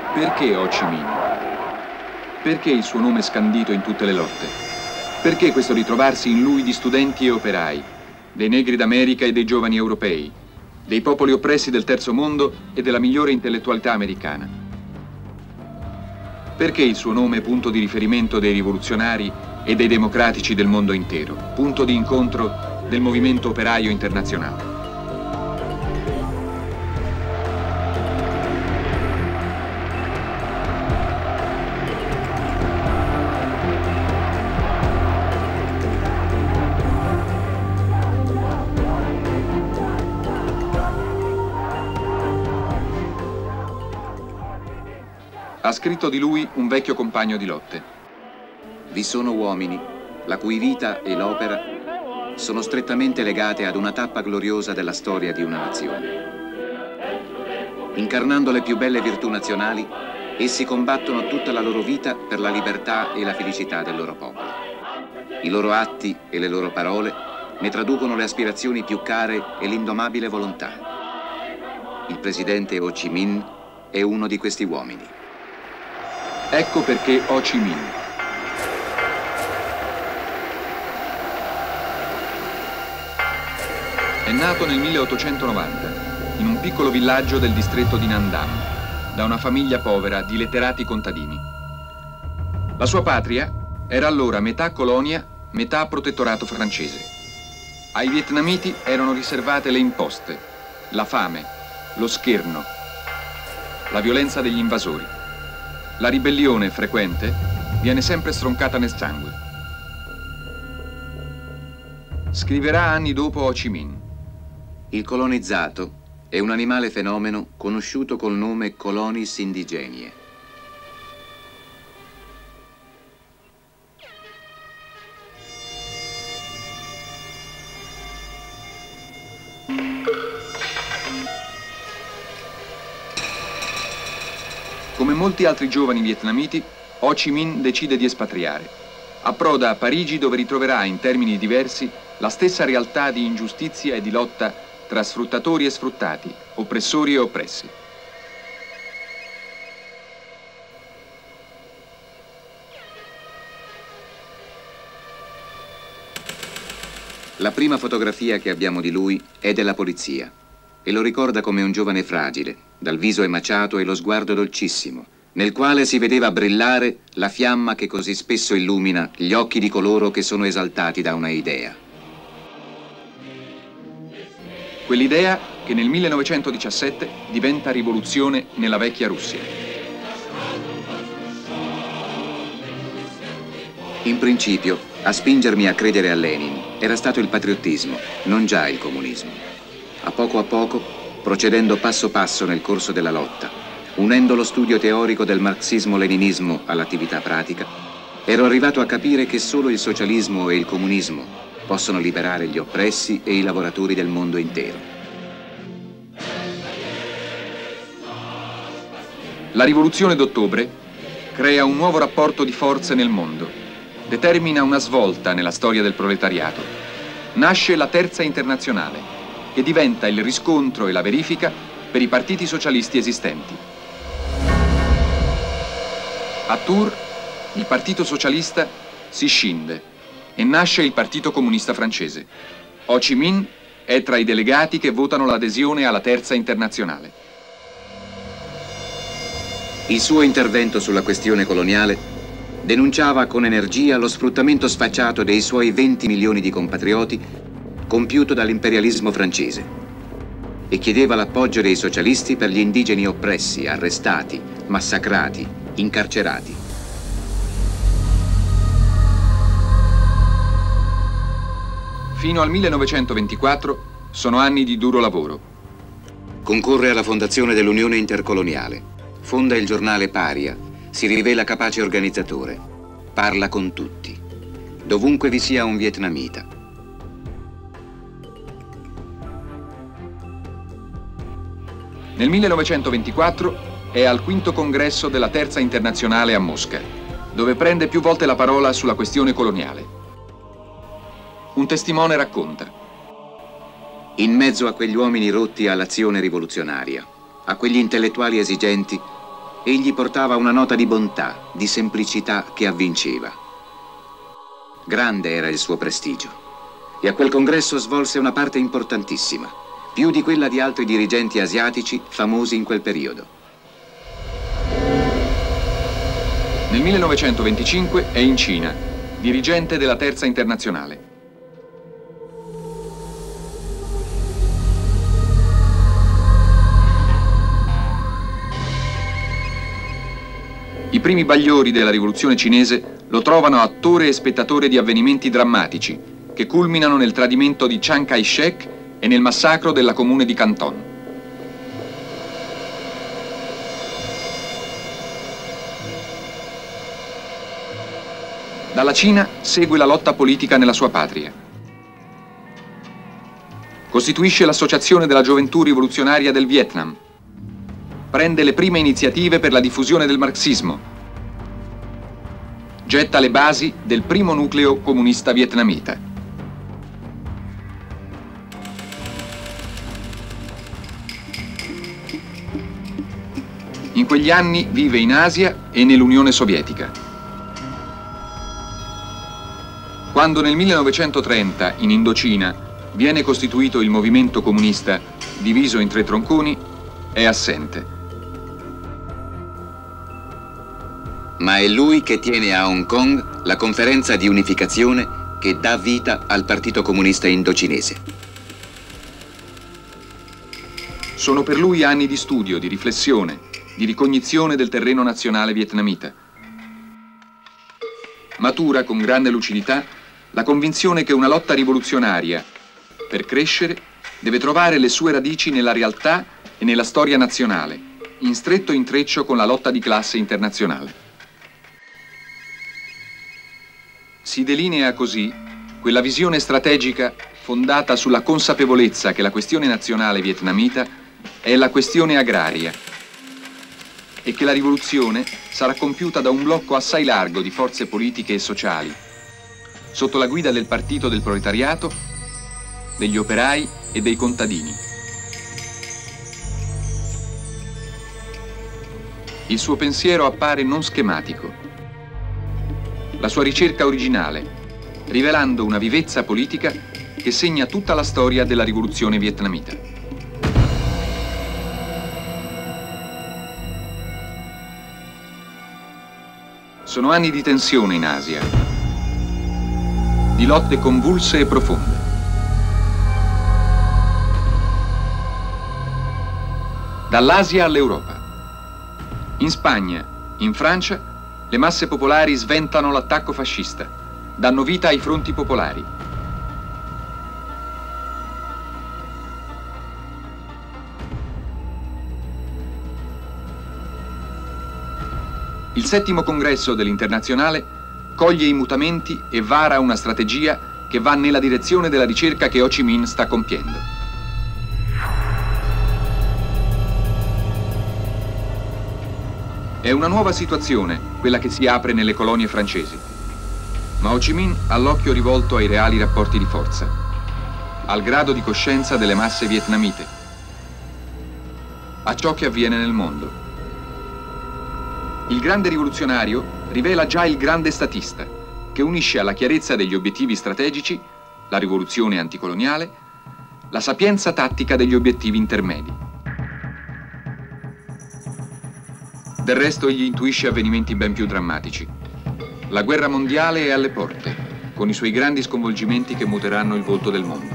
Perché Ho Chi Minh? Perché il suo nome scandito in tutte le lotte? Perché questo ritrovarsi in lui di studenti e operai, dei negri d'America e dei giovani europei, dei popoli oppressi del terzo mondo e della migliore intellettualità americana? Perché il suo nome è punto di riferimento dei rivoluzionari e dei democratici del mondo intero, punto di incontro del movimento operaio internazionale? Ha scritto di lui un vecchio compagno di lotte. Vi sono uomini la cui vita e l'opera sono strettamente legate ad una tappa gloriosa della storia di una nazione. Incarnando le più belle virtù nazionali, essi combattono tutta la loro vita per la libertà e la felicità del loro popolo. I loro atti e le loro parole ne traducono le aspirazioni più care e l'indomabile volontà. Il presidente Ho Chi Minh è uno di questi uomini. Ecco perché Ho Chi Minh. È nato nel 1890, in un piccolo villaggio del distretto di Nam Dam, da una famiglia povera di letterati contadini. La sua patria era allora metà colonia, metà protettorato francese. Ai vietnamiti erano riservate le imposte, la fame, lo scherno, la violenza degli invasori. La ribellione frequente viene sempre stroncata nel sangue. Scriverà anni dopo Ho Chi Minh. Il colonizzato è un animale fenomeno conosciuto col nome Colonis indigenie. Come molti altri giovani vietnamiti, Ho Chi Minh decide di espatriare. Approda a Parigi dove ritroverà in termini diversi la stessa realtà di ingiustizia e di lotta tra sfruttatori e sfruttati, oppressori e oppressi. La prima fotografia che abbiamo di lui è della polizia e lo ricorda come un giovane fragile, dal viso emaciato e lo sguardo dolcissimo, nel quale si vedeva brillare la fiamma che così spesso illumina gli occhi di coloro che sono esaltati da una idea. Quell'idea che nel 1917 diventa rivoluzione nella vecchia Russia. In principio, a spingermi a credere a Lenin era stato il patriottismo, non già il comunismo. A poco, procedendo passo passo nel corso della lotta, unendo lo studio teorico del marxismo-leninismo all'attività pratica, ero arrivato a capire che solo il socialismo e il comunismo possono liberare gli oppressi e i lavoratori del mondo intero. La rivoluzione d'ottobre crea un nuovo rapporto di forze nel mondo, determina una svolta nella storia del proletariato. Nasce la Terza Internazionale, che diventa il riscontro e la verifica per i partiti socialisti esistenti. A Tours il Partito Socialista si scinde e nasce il Partito Comunista Francese. Ho Chi Minh è tra i delegati che votano l'adesione alla Terza Internazionale. Il suo intervento sulla questione coloniale denunciava con energia lo sfruttamento sfacciato dei suoi 20 milioni di compatrioti compiuto dall'imperialismo francese e chiedeva l'appoggio dei socialisti per gli indigeni oppressi, arrestati, massacrati, incarcerati. Fino al 1924 sono anni di duro lavoro. Concorre alla fondazione dell'Unione Intercoloniale, fonda il giornale Paria, si rivela capace organizzatore, parla con tutti, dovunque vi sia un vietnamita. Nel 1924 è al quinto congresso della Terza Internazionale a Mosca, dove prende più volte la parola sulla questione coloniale. Un testimone racconta: in mezzo a quegli uomini rotti all'azione rivoluzionaria, a quegli intellettuali esigenti, Egli portava una nota di bontà, di semplicità che avvinceva. Grande era il suo prestigio e a quel congresso svolse una parte importantissima, più di quella di altri dirigenti asiatici famosi in quel periodo. Nel 1925 è in Cina, dirigente della Terza Internazionale. I primi bagliori della rivoluzione cinese lo trovano attore e spettatore di avvenimenti drammatici che culminano nel tradimento di Chiang Kai-shek e nel massacro della comune di Canton. Dalla Cina segue la lotta politica nella sua patria. Costituisce l'Associazione della Gioventù Rivoluzionaria del Vietnam. Prende le prime iniziative per la diffusione del marxismo. Getta le basi del primo nucleo comunista vietnamita. In quegli anni vive in Asia e nell'Unione Sovietica. Quando nel 1930 in Indocina viene costituito il movimento comunista diviso in 3 tronconi, è assente. Ma è lui che tiene a Hong Kong la conferenza di unificazione che dà vita al Partito Comunista Indocinese. Sono per lui anni di studio, di riflessione, di ricognizione del terreno nazionale vietnamita. Matura con grande lucidità la convinzione che una lotta rivoluzionaria, per crescere, deve trovare le sue radici nella realtà e nella storia nazionale, in stretto intreccio con la lotta di classe internazionale. Si delinea così quella visione strategica fondata sulla consapevolezza che la questione nazionale vietnamita è la questione agraria e che la rivoluzione sarà compiuta da un blocco assai largo di forze politiche e sociali, sotto la guida del Partito del Proletariato, degli operai e dei contadini. Il suo pensiero appare non schematico, la sua ricerca originale, rivelando una vivezza politica che segna tutta la storia della rivoluzione vietnamita. Sono anni di tensione in Asia, di lotte convulse e profonde. Dall'Asia all'Europa. In Spagna, in Francia, le masse popolari sventano l'attacco fascista, danno vita ai fronti popolari. Il 7° congresso dell'Internazionale coglie i mutamenti e vara una strategia che va nella direzione della ricerca che Ho Chi Minh sta compiendo. È una nuova situazione quella che si apre nelle colonie francesi, ma Ho Chi Minh ha l'occhio rivolto ai reali rapporti di forza, al grado di coscienza delle masse vietnamite, a ciò che avviene nel mondo. Il grande rivoluzionario rivela già il grande statista, che unisce alla chiarezza degli obiettivi strategici, la rivoluzione anticoloniale, la sapienza tattica degli obiettivi intermedi. Del resto egli intuisce avvenimenti ben più drammatici. La guerra mondiale è alle porte, con i suoi grandi sconvolgimenti che muteranno il volto del mondo.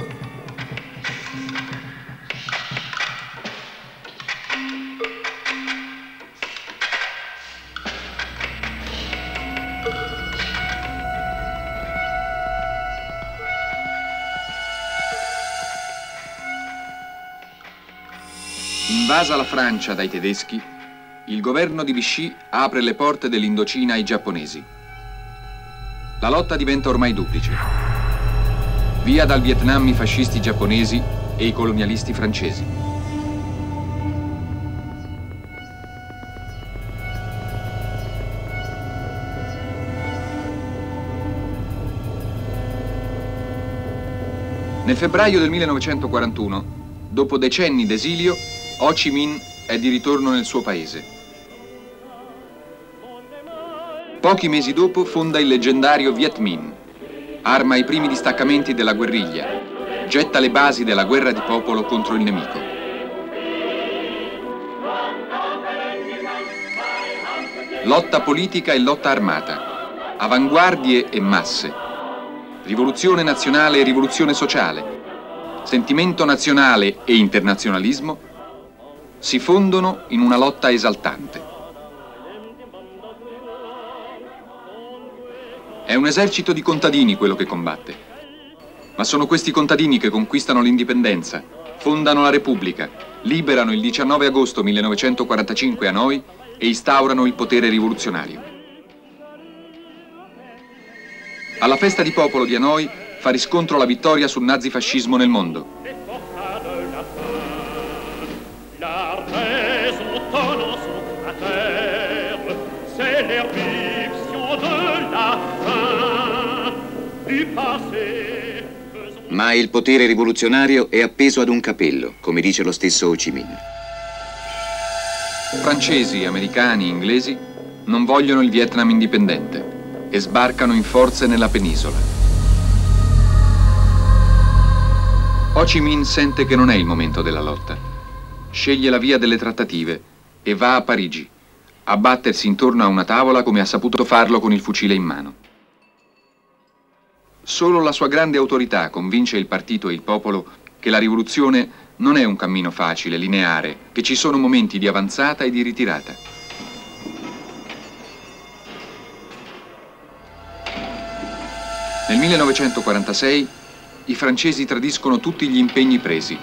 Invasa la Francia dai tedeschi, il governo di Vichy apre le porte dell'Indocina ai giapponesi. La lotta diventa ormai duplice. Via dal Vietnam i fascisti giapponesi e i colonialisti francesi. Nel febbraio del 1941, dopo decenni d'esilio, Ho Chi Minh è di ritorno nel suo paese. Pochi mesi dopo fonda il leggendario Viet Minh, arma i primi distaccamenti della guerriglia, getta le basi della guerra di popolo contro il nemico. Lotta politica e lotta armata, avanguardie e masse, rivoluzione nazionale e rivoluzione sociale, sentimento nazionale e internazionalismo si fondono in una lotta esaltante. È un esercito di contadini quello che combatte, ma sono questi contadini che conquistano l'indipendenza, fondano la Repubblica, liberano il 19 agosto 1945 Hanoi e instaurano il potere rivoluzionario. Alla festa di popolo di Hanoi fa riscontro la vittoria sul nazifascismo nel mondo. Ma il potere rivoluzionario è appeso ad un capello, come dice lo stesso Ho Chi Minh. Francesi, americani, inglesi non vogliono il Vietnam indipendente e sbarcano in forze nella penisola. Ho Chi Minh sente che non è il momento della lotta. Sceglie la via delle trattative e va a Parigi, a battersi intorno a una tavola come ha saputo farlo con il fucile in mano. Solo la sua grande autorità convince il partito e il popolo che la rivoluzione non è un cammino facile, lineare, che ci sono momenti di avanzata e di ritirata. Nel 1946 i francesi tradiscono tutti gli impegni presi.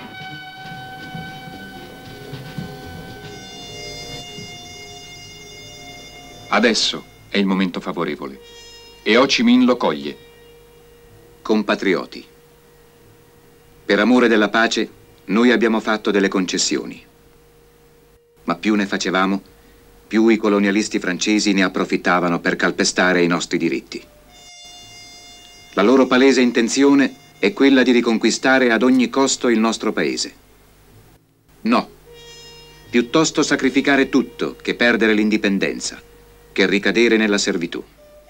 Adesso è il momento favorevole e Ho Chi Minh lo coglie. Compatrioti, per amore della pace noi abbiamo fatto delle concessioni, ma più ne facevamo, più i colonialisti francesi ne approfittavano per calpestare i nostri diritti. La loro palese intenzione è quella di riconquistare ad ogni costo il nostro paese. No, piuttosto sacrificare tutto che perdere l'indipendenza, che ricadere nella servitù.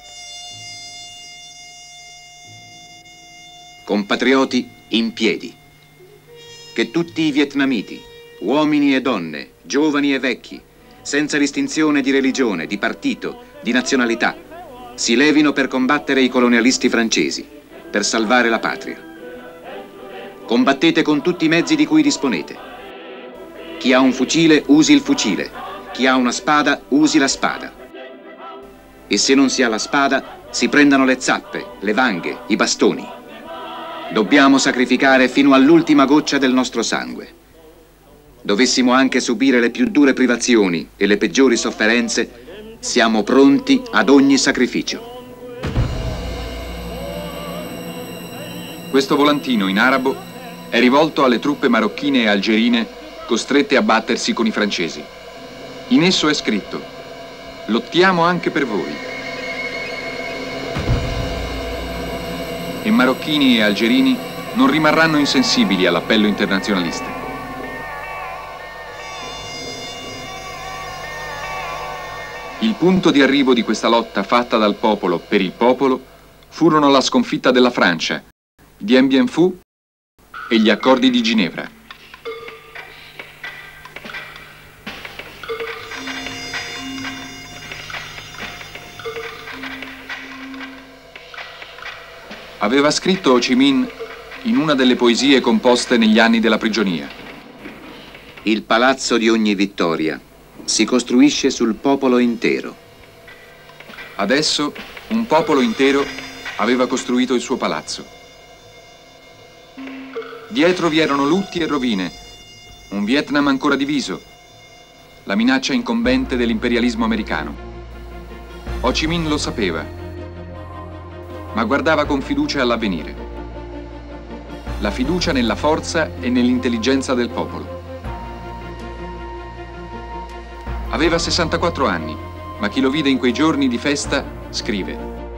Compatrioti in piedi, che tutti i vietnamiti, uomini e donne, giovani e vecchi, senza distinzione di religione, di partito, di nazionalità, si levino per combattere i colonialisti francesi, per salvare la patria. Combattete con tutti i mezzi di cui disponete. Chi ha un fucile usi il fucile, chi ha una spada usi la spada. E se non si ha la spada, si prendano le zappe, le vanghe, i bastoni. Dobbiamo sacrificare fino all'ultima goccia del nostro sangue. Dovessimo anche subire le più dure privazioni e le peggiori sofferenze, siamo pronti ad ogni sacrificio. Questo volantino in arabo è rivolto alle truppe marocchine e algerine costrette a battersi con i francesi. In esso è scritto: lottiamo anche per voi. E marocchini e algerini non rimarranno insensibili all'appello internazionalista. Il punto di arrivo di questa lotta fatta dal popolo per il popolo furono la sconfitta della Francia, Dien Bien Phu e gli accordi di Ginevra. Aveva scritto Ho Chi Minh in una delle poesie composte negli anni della prigionia. Il palazzo di ogni vittoria si costruisce sul popolo intero. Adesso un popolo intero aveva costruito il suo palazzo. Dietro vi erano lutti e rovine, un Vietnam ancora diviso, la minaccia incombente dell'imperialismo americano. Ho Chi Minh lo sapeva, ma guardava con fiducia all'avvenire. La fiducia nella forza e nell'intelligenza del popolo. Aveva 64 anni, ma chi lo vide in quei giorni di festa scrive: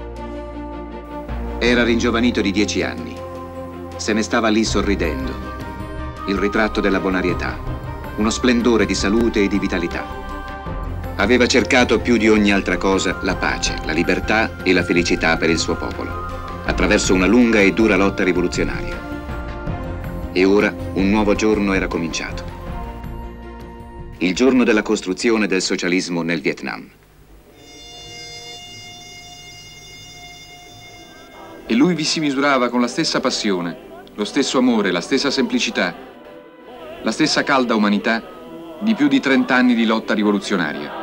Era ringiovanito di 10 anni. Se ne stava lì sorridendo. Il ritratto della bonarietà, uno splendore di salute e di vitalità. Aveva cercato più di ogni altra cosa la pace, la libertà e la felicità per il suo popolo, attraverso una lunga e dura lotta rivoluzionaria. E ora un nuovo giorno era cominciato. Il giorno della costruzione del socialismo nel Vietnam. E lui vi si misurava con la stessa passione, lo stesso amore, la stessa semplicità, la stessa calda umanità di più di 30 anni di lotta rivoluzionaria.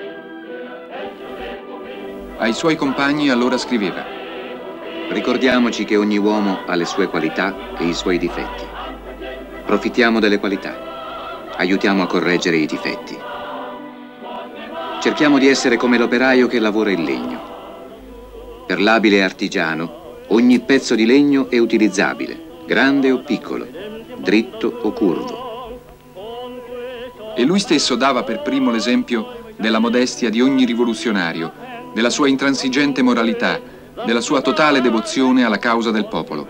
Ai suoi compagni allora scriveva: ricordiamoci che ogni uomo ha le sue qualità e i suoi difetti. Profittiamo delle qualità, aiutiamo a correggere i difetti. Cerchiamo di essere come l'operaio che lavora il legno. Per l'abile artigiano, ogni pezzo di legno è utilizzabile, grande o piccolo, dritto o curvo. E lui stesso dava per primo l'esempio della modestia di ogni rivoluzionario, della sua intransigente moralità, della sua totale devozione alla causa del popolo.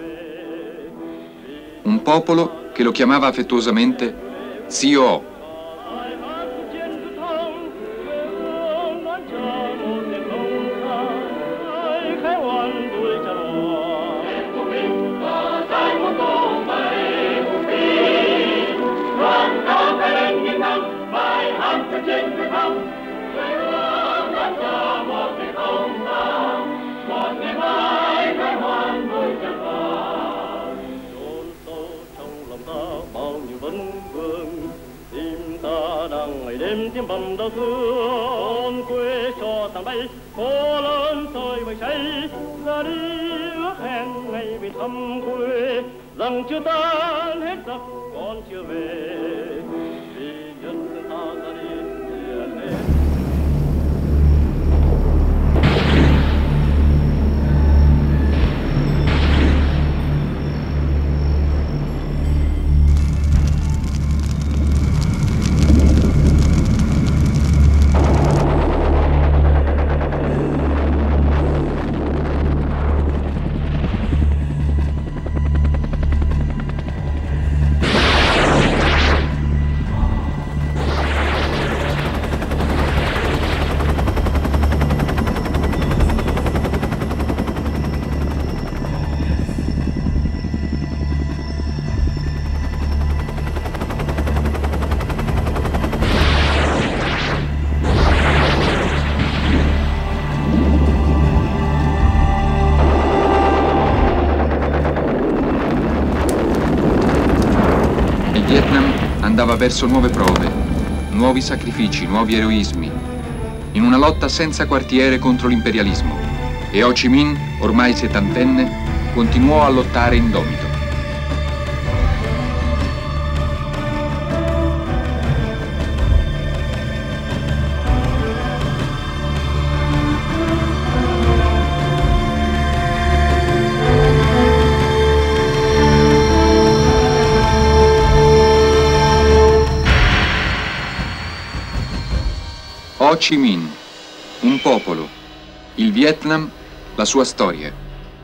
Un popolo che lo chiamava affettuosamente Zio. Đêm bầm đau thương quê cho tàn bay phố lớn soi bầy cháy ra đi ước hẹn ngày về thăm quê rằng chưa tan hết giặc còn chưa về vì nhân ta ra đi liền lên. Vietnam andava verso nuove prove, nuovi sacrifici, nuovi eroismi, in una lotta senza quartiere contro l'imperialismo. E Ho Chi Minh, ormai settantenne, continuò a lottare indomito. Ho Chi Minh, un popolo, il Vietnam, la sua storia.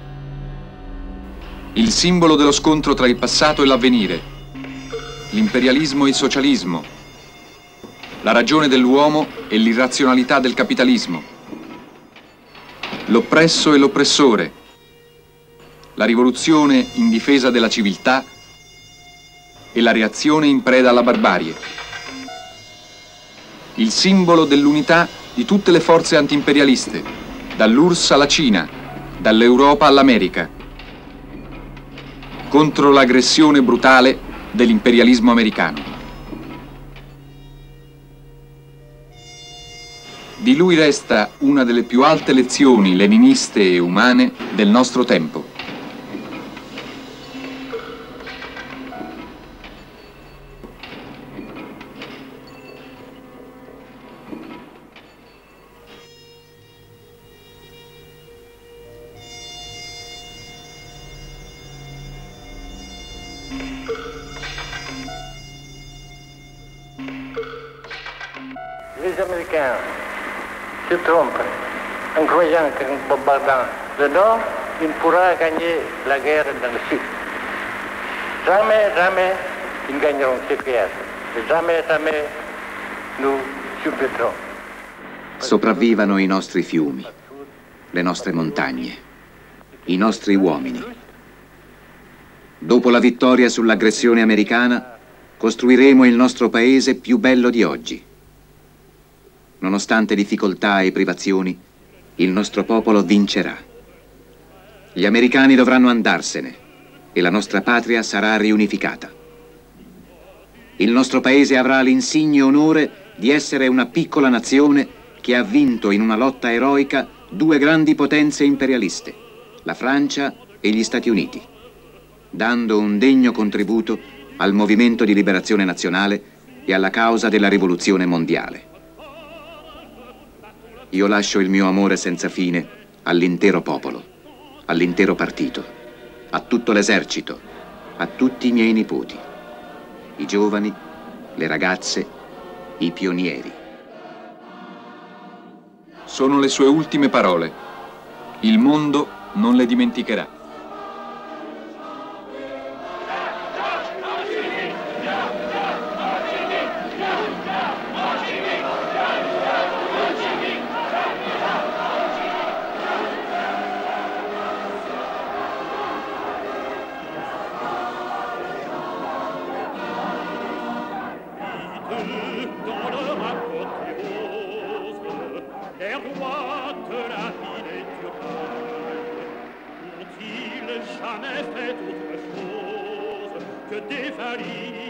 Il simbolo dello scontro tra il passato e l'avvenire, l'imperialismo e il socialismo, la ragione dell'uomo e l'irrazionalità del capitalismo, l'oppresso e l'oppressore, la rivoluzione in difesa della civiltà e la reazione in preda alla barbarie. Il simbolo dell'unità di tutte le forze antiimperialiste, dall'URSS alla Cina, dall'Europa all'America, contro l'aggressione brutale dell'imperialismo americano. Di lui resta una delle più alte lezioni leniniste e umane del nostro tempo. Les Américains se trompent en croyant qu'en bombardant le Nord, ils pourront gagner la guerre dans le Sud. Jamais, jamais, ils gagneront cette guerre. Et jamais, jamais, nous subviendrons. sopravvivano i nostri fiumi, le nostre montagne, i nostri uomini. Dopo la vittoria sull'aggressione americana, costruiremo il nostro paese più bello di oggi. Nonostante difficoltà e privazioni, il nostro popolo vincerà. Gli americani dovranno andarsene e la nostra patria sarà riunificata. Il nostro paese avrà l'insigne onore di essere una piccola nazione che ha vinto in una lotta eroica due grandi potenze imperialiste, la Francia e gli Stati Uniti, dando un degno contributo al movimento di liberazione nazionale e alla causa della rivoluzione mondiale. Io lascio il mio amore senza fine all'intero popolo, all'intero partito, a tutto l'esercito, a tutti i miei nipoti, i giovani, le ragazze, i pionieri. Sono le sue ultime parole. Il mondo non le dimenticherà. Jamais fait autre chose que défaillir